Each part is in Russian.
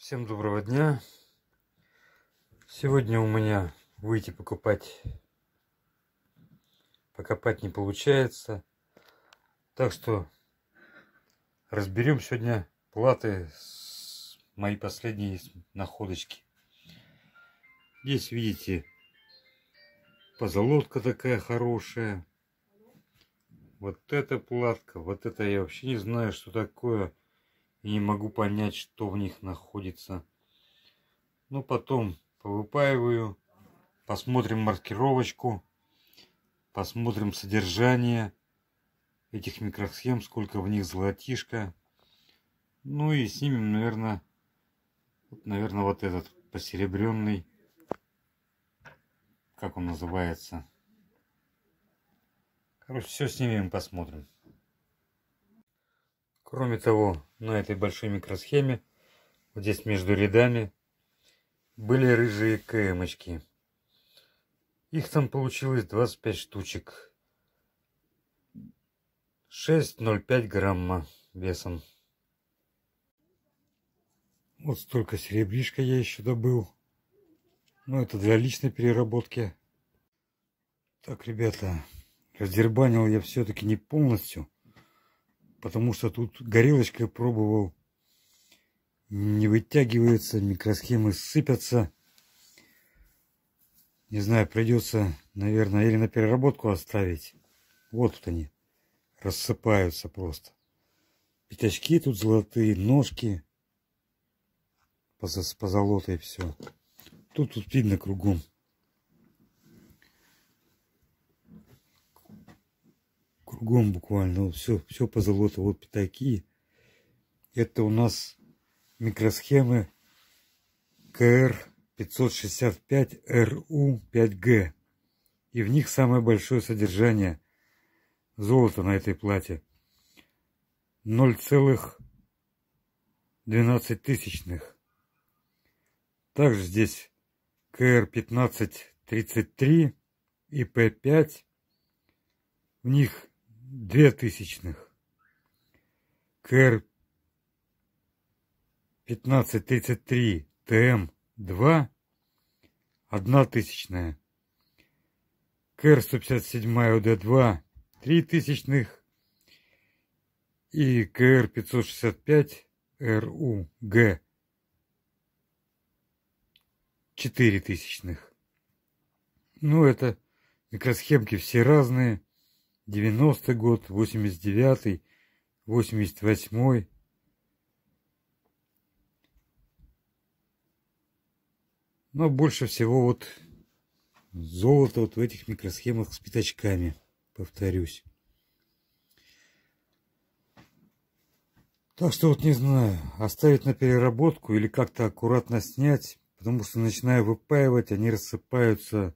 Всем доброго дня. Сегодня у меня выйти покопать не получается. Так что разберем сегодня платы с моей последней находочки. Здесь видите, позолотка такая хорошая. Вот эта платка, вот это я вообще не знаю, что такое. И не могу понять, что в них находится. Ну, потом повыпаиваю, посмотрим маркировочку, посмотрим содержание этих микросхем, сколько в них золотишко. Ну и снимем, наверное, вот этот посеребренный, как он называется. Короче, все снимем, посмотрим. Кроме того, на этой большой микросхеме, вот здесь между рядами, были рыжие КМочки. Их там получилось 25 штучек. 6,05 грамма весом. Вот столько серебришка я еще добыл. Но это для личной переработки. Так, ребята, раздербанил я все-таки не полностью. Потому что тут горелочкой пробовал. Не вытягивается, микросхемы сыпятся. Не знаю, придется, наверное, или на переработку оставить. Вот тут они рассыпаются просто. Пятачки тут золотые, ножки с позолотой, все. Тут видно кругом. Кругом буквально. Все позолото. Вот пятаки. Это у нас микросхемы КР-565РУ-5Г. И в них самое большое содержание золота на этой плате. 0,12. Также здесь КР-1533 и П5. В них 0,02. КР-1533 ТМ2 0,01. КР-157 ОД2 0,03. И КР-565 РУГ 0,04. Ну, это микросхемки все разные. 90-й год, 89-й, 88-й. Но больше всего вот золото вот в этих микросхемах с пятачками, повторюсь. Так что вот не знаю, оставить на переработку или как-то аккуратно снять, потому что начинаю выпаивать, они рассыпаются.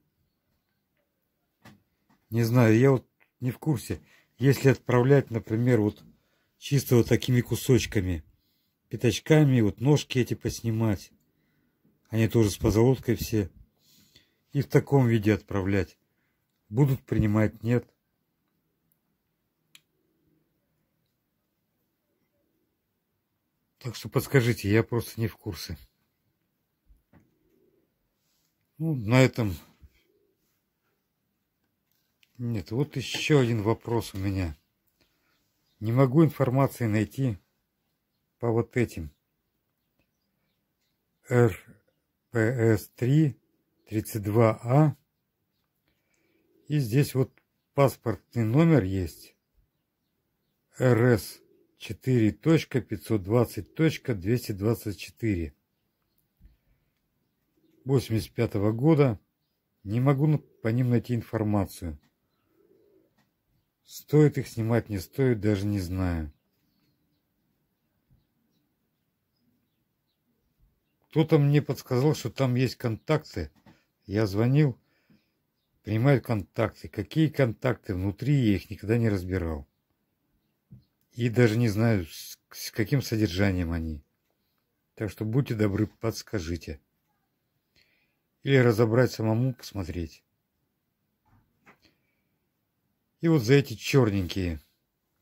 Не знаю, я вот не в курсе. Если отправлять, например, вот чисто вот такими кусочками, пятачками, вот ножки эти поснимать, они тоже с позолоткой все, и в таком виде отправлять, будут принимать, нет? Так что подскажите, я просто не в курсе. Ну, на этом... Нет, вот еще один вопрос у меня. Не могу информации найти по вот этим. РПС-3 32А. И здесь вот паспортный номер есть. РС4.520.224. 85-го года. Не могу по ним найти информацию. Стоит их снимать, не стоит, даже не знаю. Кто-то мне подсказал, что там есть контакты. Я звонил, принимают контакты. Какие контакты внутри, я их никогда не разбирал. И даже не знаю, с каким содержанием они. Так что будьте добры, подскажите. Или разобрать самому, посмотреть. И вот за эти черненькие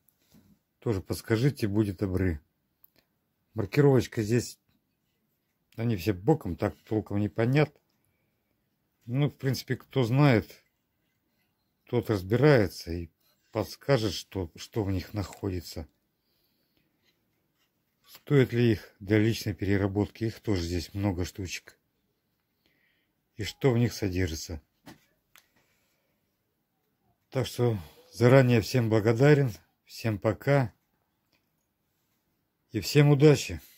тоже подскажите, будьте добры. Маркировочка здесь Они все боком, так толком не понятно. Ну, в принципе, кто знает, тот разбирается и подскажет, что в них находится. Стоит ли их для личной переработки? Их тоже здесь много штучек. И что в них содержится. Так что заранее всем благодарен. Всем пока. И всем удачи.